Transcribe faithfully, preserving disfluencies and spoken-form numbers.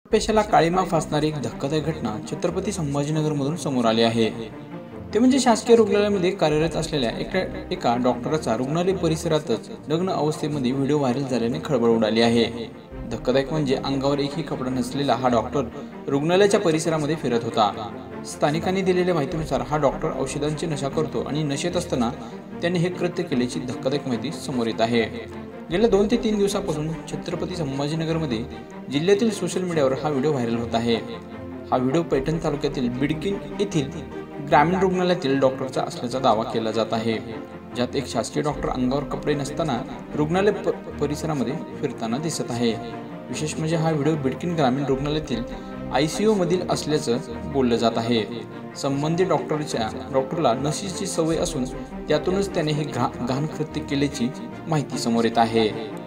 पेशाला काळीमा फासणारी एक धक्कादायक घटना छत्रपती संभाजीनगरमधून समोर आली आहे। ते म्हणजे शासकीय रुग्णालयामध्ये कार्यरत असलेल्या एका एका डॉक्टरचा रुग्णालय परिसरातच लग्न अवस्थेमध्ये व्हिडिओ व्हायरल झाल्याने खळबळ उडाली आहे। धक्कादायक म्हणजे अंगावर एकही कपडा नसलेला हा डॉक्टर रुग्णालयाच्या परिसरामध्ये फिरत होता। स्थानिकांनी दिलेल्या माहितीनुसार हा डॉक्टर औषधांची नशा करतो आणि नशेत असताना त्याने हे कृत्य केल्याची धक्कादायक माहिती समोर येत आहे। गेल्या दोन ते तीन दिवसापासून छत्रपती संभाजीनगरमध्ये जिल्ह्यातील सोशल मीडियावर हा व्हिडिओ व्हायरल होत आहे। हा व्हिडिओ पैठण तालुक्यातील बिडकीन येथील ग्रामीण रुग्णालयातील डॉक्टरचा असल्याचा दावा केला जात आहे, ज्यात एक शासकीय डॉक्टर अंगावर कपडे नसताना रुग्णालय परिसरामध्ये फिरताना दिसत आहे। विशेष म्हणजे हा व्हिडिओ बिडकीन ग्रामीण रुग्णालयातील आयसीयू मधील असल्याचं बोललं जात आहे। संबंधित डॉक्टरच्या डॉक्टरला नशेची सवय असून त्यातूनच त्याने हे घाण कृत्य केल्याची माहिती समोर येत आहे।